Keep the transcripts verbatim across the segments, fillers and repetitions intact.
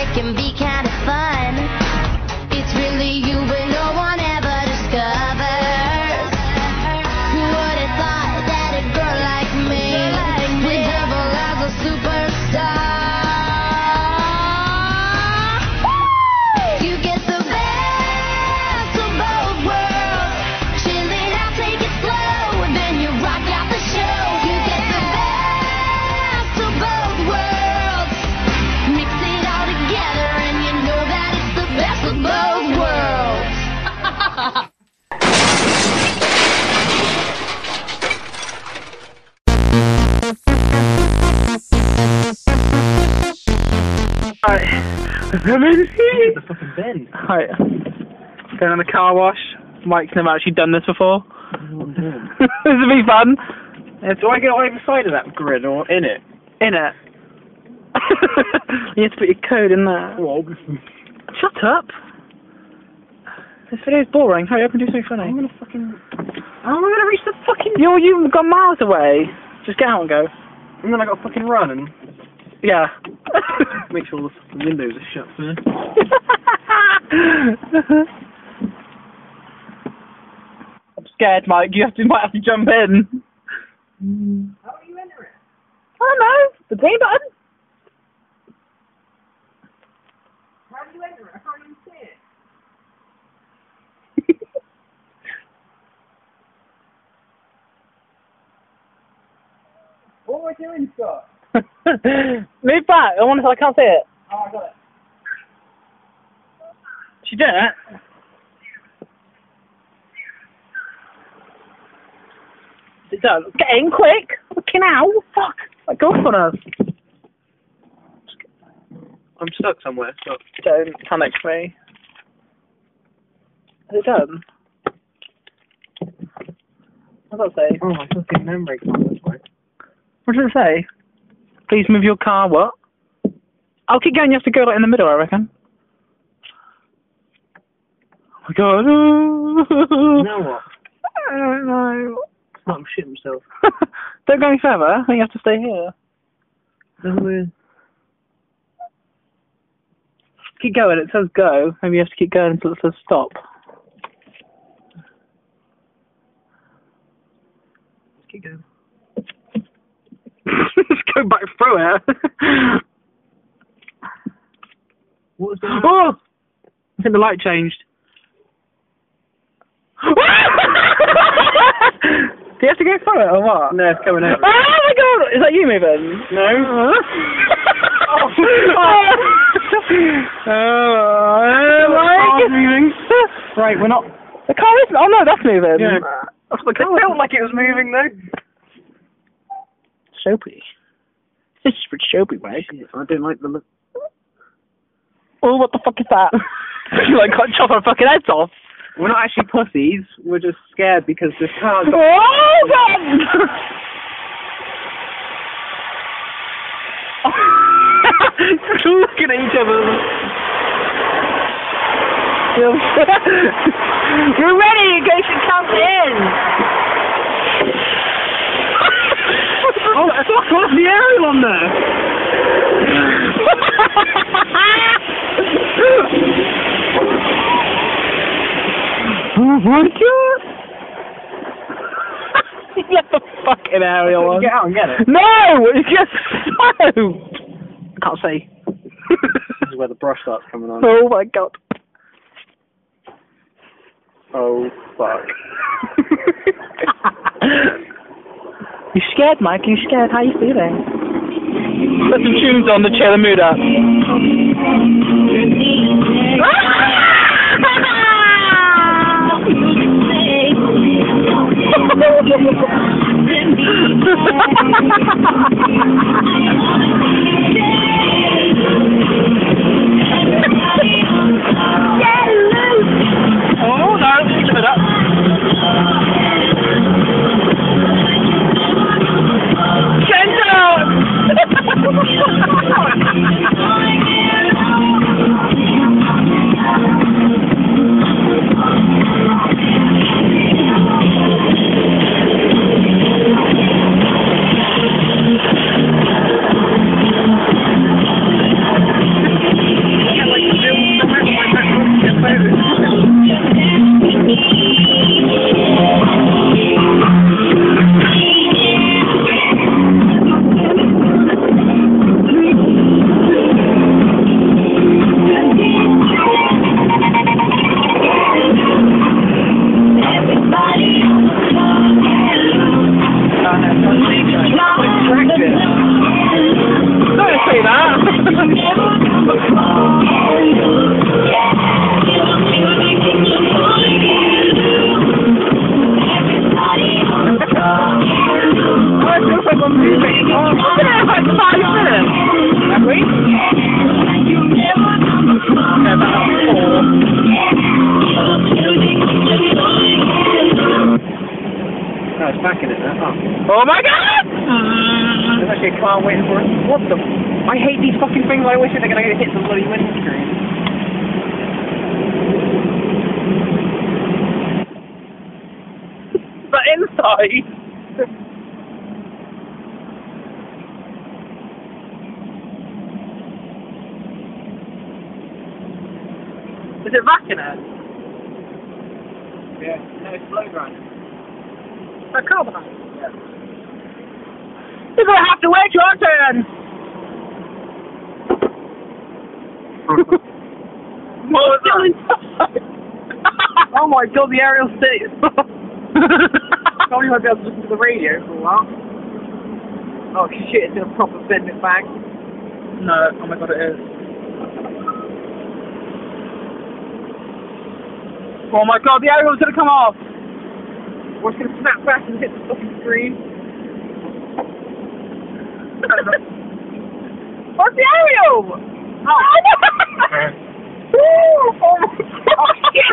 can be kind of fun. It's really you but no one ever discovers. Who would have thought that a girl like me would double as a superstar? You get the best of both worlds. Chilling out, take it slow, and then you rock out the show. You get the best of both worlds. Mix it all together, and you know that it's the best of both worlds. Alright. The fucking bin. Alright. Going on the car wash. Mike's never actually done this before. This will be fun. Yeah, do I get either side of that grid or in it? In it. You have to put your code in there. Well, Shut up. This video's boring. Hurry up and do something funny. I'm gonna fucking... How am I gonna reach the fucking... Yo, you've got miles away. Just get out and go. And then I gotta fucking run and Yeah. make sure all the fucking windows are shut first. I'm scared, Mike. You have to, might have to jump in. How do you enter it? I don't know. The green button. How do you enter it? I can't even see it. What am I doing, Scott? Move back. I want to. I can't see it. Oh, I got it. She did it. It does. Get in quick. Fucking hell. Fuck. Like, go off on us. I'm stuck somewhere, so... Don't panic me. Is it done? What does it say? Oh, my fucking memory can't this way. What does it say? Please move your car. What? I'll keep going. You have to go like in the middle, I reckon. Oh my god. Now what? I don't know. Let him shit himself. Don't go any further. I think you have to stay here. Then we're... Keep going. It says go. Maybe you have to keep going until it says stop. Keep going. Just go back through it. What was that? Oh! I think the light changed. Do you have to go through it or what? No, it's coming out. Oh my god! Is that you moving? No. Oh, oh, Car's moving. Right, we're not... The car isn't. Oh no, that's moving. Yeah. That's the It car. felt like it was moving, though. Soapy. This is pretty soapy, mate. I don't like the look. Oh, what the fuck is that? You like got chop our fucking heads off. We're not actually pussies. We're just scared because this car's got... Oh, God! Looking at each other. We're ready. You guys should count in. Oh, fuck off the aerial on there! Oh my god! You left the fucking aerial on. Get out and get it. No! It's just so... I can't see. This is where the brush starts coming on. Oh my god. Oh, fuck. You scared, Mike? Are you scared? How are you feeling? Put some tunes on to cheer the mood up. Oh no, give it up. it feels like one movie. Oh, look at it, it's like five minutes. Have we? Yeah, about four. No, it's back in it now. Oh. Oh my god! There's actually a car waiting for us. What the? I hate these fucking things. I always think they're going to hit the bloody windscreen. But inside. Is it back in it? Yeah. No, it's blow grinding. That car behind it? Yeah. You're gonna have to wait your turn! What was that? Oh my god, the aerial state. Probably won't be able to listen to the radio for a while. Oh shit, it's gonna proper bend it back. No, oh my god, it is. Oh my god, the aerial's gonna come off! Or it's gonna snap back and hit the fucking screen. What's the aerial? Oh, oh my god! Shit!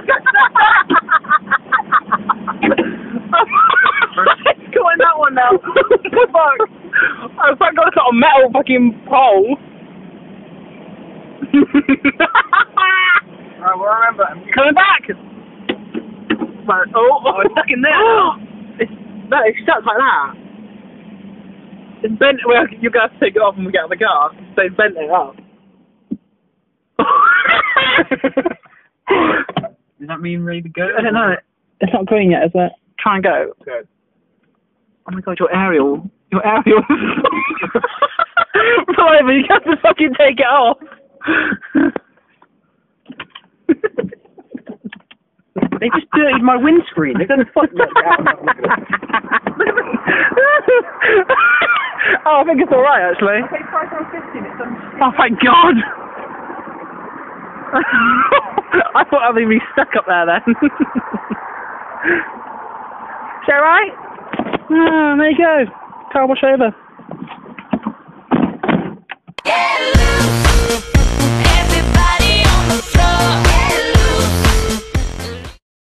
It's going that one now. Fuck! I was like, got a metal fucking pole. Alright, well remember, I'm Coming back! But, oh, oh, it's stuck in there now. It's, no, it's stuck like that. It's bent, well, you're going to have to take it off when we get out of the car. So it's bent it up. Does that mean ready to go? I don't know. It's not green yet, is it? Try and go. Go. Oh my god, your aerial. Your aerial. Right, but you have to fucking take it off. They just dirtied my windscreen. They're going to fuck me up. Oh, I think it's alright actually. I paid five pounds fifty and it's done. Oh thank god! I thought I'd be stuck up there then. Is that right? Ah, there you go. Carwash over.